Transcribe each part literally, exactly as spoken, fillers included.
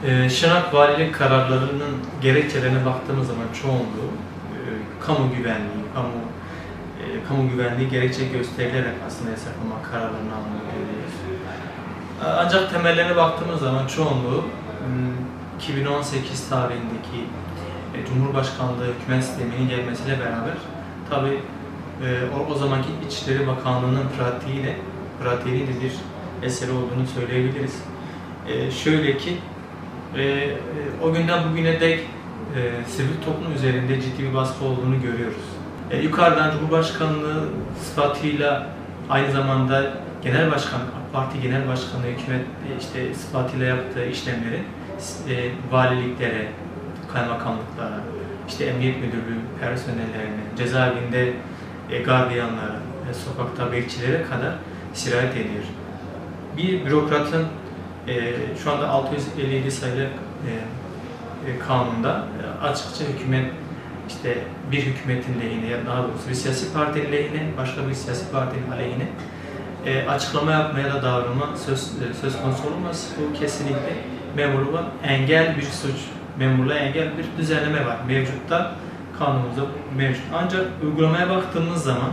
E, Şırnak Valilik kararlarının gerekçelerine baktığımız zaman çoğunluğu e, kamu güvenliği, kamu e, kamu güvenliği gerekçe gösterilerek aslında yasaklama kararlarını alınabiliyoruz. E, ancak temellerine baktığımız zaman çoğunluğu iki bin on sekiz tarihindeki e, Cumhurbaşkanlığı hükümet sisteminin gelmesiyle beraber tabi e, o, o zamanki İçişleri Bakanlığı'nın pratiğiyle pratiğiyle bir eseri olduğunu söyleyebiliriz. E, şöyle ki e, o günden bugüne dek e, sivil toplum üzerinde ciddi bir baskı olduğunu görüyoruz. E, yukarıdan Cumhurbaşkanlığı sıfatıyla aynı zamanda Genel Başkan, AK Parti Genel Başkanı hükümet e, işte sıfatıyla yaptığı işlemleri e, valiliklere, kaymakamlıklara, işte emniyet müdürlüğü personellerine, cezaevinde e, gardiyanlara, e, sokakta bekçilere kadar sirayet ediyor. Bir bürokratın e, şu anda altı yüz elli yedi sayılı e, e, kanunda e, açıkça hükümet işte bir hükümetin lehine ya daha doğrusu bir siyasi partinin lehine, başka bir siyasi partinin aleyhine e, açıklama yapmaya da davranma söz, e, söz konusu olmaz. Bu kesinlikle memurluğa engel bir suç, memurluğa engel bir düzenleme var. Mevcutta, kanunumuzda mevcut. Ancak uygulamaya baktığımız zaman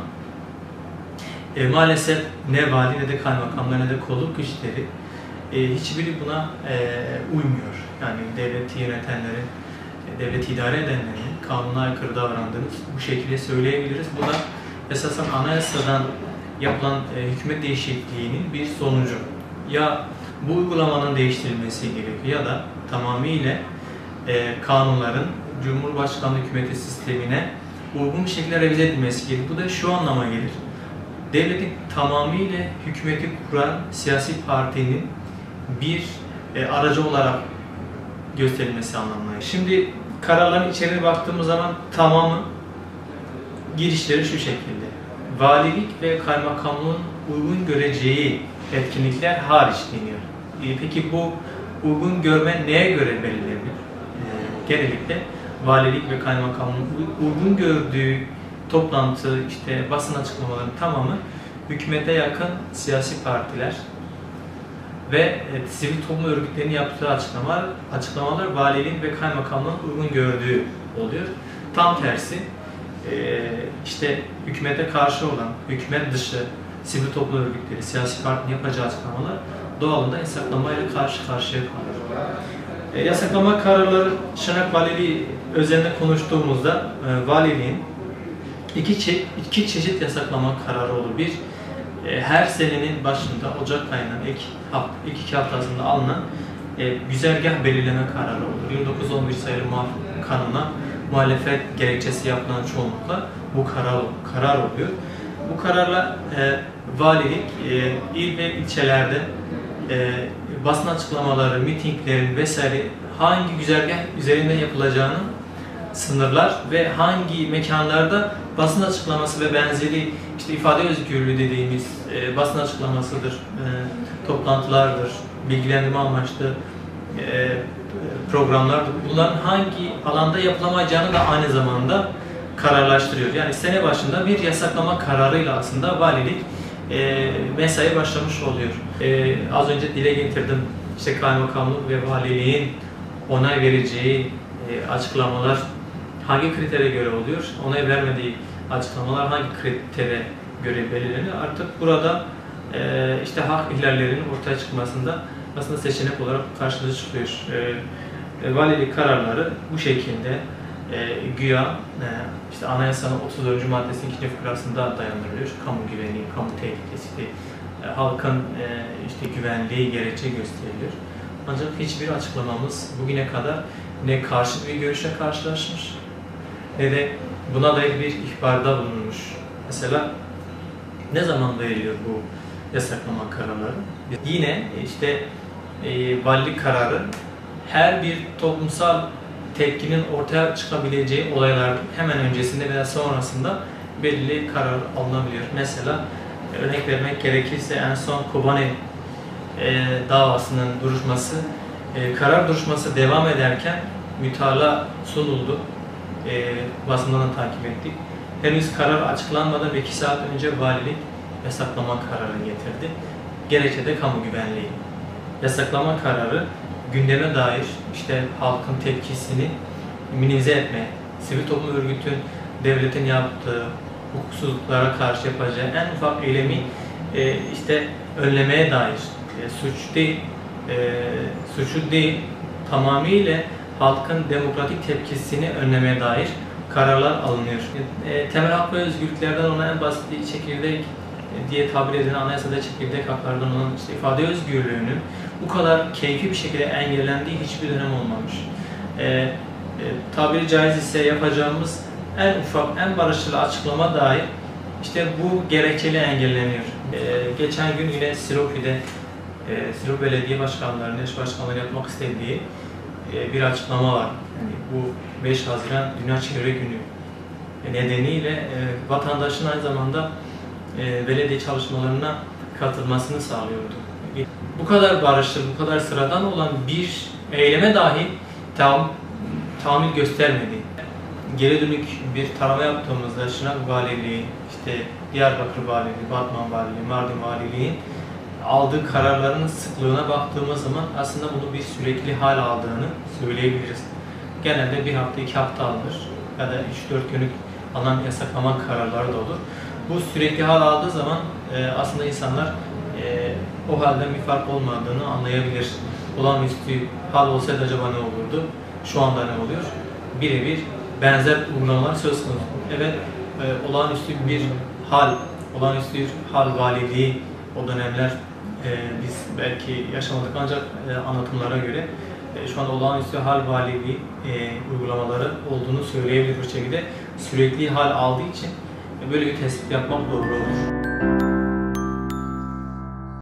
e, maalesef ne vali ne de kaymakamlar ne de kolluk güçleri e, hiçbiri buna e, uymuyor. Yani devleti yönetenlerin, e, devleti idare edenlerin kanuna aykırı davrandığını bu şekilde söyleyebiliriz. Bu da esasen anayasadan yapılan e, hükümet değişikliğinin bir sonucu. Ya bu uygulamanın değiştirilmesi gerekiyor ya da tamamıyla e, kanunların Cumhurbaşkanlığı hükümeti sistemine uygun bir şekilde revize edilmesi gerekiyor. Bu da şu anlama gelir. Devletin tamamıyla hükümeti kuran siyasi partinin bir e, aracı olarak gösterilmesi anlamına gelir. Şimdi kararların içeriğine baktığımız zaman tamamı girişleri şu şekilde. Valilik ve kaymakamlığın uygun göreceği etkinlikler hariç deniyor. E, peki bu uygun görme neye göre belirlenir? E, genellikle valilik ve kaymakamlığın uygun gördüğü toplantı, işte basın açıklamalarının tamamı hükümete yakın siyasi partiler ve e, sivil toplum örgütlerinin yaptığı açıklamalar, açıklamalar valiliğin ve kaymakamlığın uygun gördüğü oluyor. Tam tersi e, işte hükümete karşı olan, hükümet dışı sivil toplum örgütleri, siyasi partinin yapacağı açıklamalar doğalında yasaklamayla karşı karşıya kalıyor. E, yasaklama kararları Şırnak Valiliği özelinde konuştuğumuzda e, valiliğin iki, çe iki çeşit yasaklama kararı olur. Bir, e, her senenin başında Ocak ayının ilk, ilk iki haftasında alınan e, güzergah belirleme kararı olur. yirmi dokuz on bir sayılı kanuna muhalefet gerekçesi yapılan çoğunlukla bu karar, karar oluyor. Bu kararla e, valilik e, il ve ilçelerde e, basın açıklamaları, mitinglerin vesaire hangi güzergah üzerinde yapılacağını sınırlar ve hangi mekanlarda basın açıklaması ve benzeri işte ifade özgürlüğü dediğimiz e, basın açıklamasıdır, e, toplantılardır, bilgilendirme amaçlı e, programlardır. Bunların hangi alanda yapılamayacağını da aynı zamanda kararlaştırıyor. Yani sene başında bir yasaklama kararıyla aslında valilik e, mesai başlamış oluyor. E, az önce dile getirdim, işte kaymakamlık ve valiliğin onay vereceği e, açıklamalar hangi kritere göre oluyor? Onay vermediği açıklamalar hangi kritere göre belirlenir? Artık burada e, işte hak ihlallerinin ortaya çıkmasında aslında seçenek olarak karşımıza çıkıyor. E, e, valilik kararları bu şekilde e, güya e, işte anayasanın otuz dördüncü maddesinin ikinci fıkrasında dayandırılıyor. Kamu güvenliği, kamu tehlikesi, e, halkın e, işte güvenliği gerekçe gösteriliyor. Ancak hiçbir açıklamamız bugüne kadar ne karşı bir görüşe karşılaşmış ne de buna dair bir ihbarda bulunmuş. Mesela ne zaman veriliyor bu yasaklama kararları? Yine işte e, valilik kararı her bir toplumsal tepkinin ortaya çıkabileceği olaylar hemen öncesinde veya sonrasında belirli karar alınabiliyor. Mesela örnek vermek gerekirse en son Kobani e, davasının duruşması, e, karar duruşması devam ederken mütalaa sunuldu. E, basından da takip ettik. Henüz karar açıklanmadan iki saat önce valilik yasaklama kararı getirdi. Gerekçe de kamu güvenliği. Yasaklama kararı gündeme dair işte halkın tepkisini minimize etmeye, sivil toplum örgütün devletin yaptığı hukuksuzluklara karşı yapacağı en ufak eylemi e, işte önlemeye dair e, suç değil, e, suçu değil, tamamıyla halkın demokratik tepkisini önlemeye dair kararlar alınıyor. E, temel hak ve özgürlüklerden olan en basit çekirdek e, diye tabir edilen anayasada çekirdek haklardan olan işte ifade özgürlüğünün bu kadar keyfi bir şekilde engellendiği hiçbir dönem olmamış. E, e, tabiri caiz ise yapacağımız en ufak, en barışçıl açıklama dair işte bu gerekçeyle engelleniyor. E, geçen gün yine Silopi'de e, Silop Belediye Başkanları'nın eş başkanlığı yapmak istediği e, bir açıklama var. Yani bu beş Haziran Dünya Çevre Günü nedeniyle e, vatandaşın aynı zamanda e, belediye çalışmalarına katılmasını sağlıyordu. Bu kadar barışçıl, bu kadar sıradan olan bir eyleme dahi tam, tahammül göstermedi. Geri dönük bir tarama yaptığımızda Şırnak Valiliği, işte Diyarbakır Valiliği, Batman Valiliği, Mardin Valiliği aldığı kararların sıklığına baktığımız zaman aslında bunu bir sürekli hal aldığını söyleyebiliriz. Genelde bir hafta, iki hafta alınır ya da üç dört günlük alınan yasaklama kararları da olur. Bu sürekli hal aldığı zaman e, aslında insanlar e, o halden bir fark olmadığını anlayabilir. Olağanüstü hal olsaydı acaba ne olurdu? Şu anda ne oluyor? Birebir benzer uygulamalar söz konusu. Evet, e, olağanüstü bir hal, olağanüstü bir hal valiliği o dönemler e, biz belki yaşamadık ancak e, anlatımlara göre e, şu anda olağanüstü hal valiliği e, uygulamaları olduğunu söyleyebilir bu şekilde. Sürekli hal aldığı için e, böyle bir tespit yapmak doğru olur.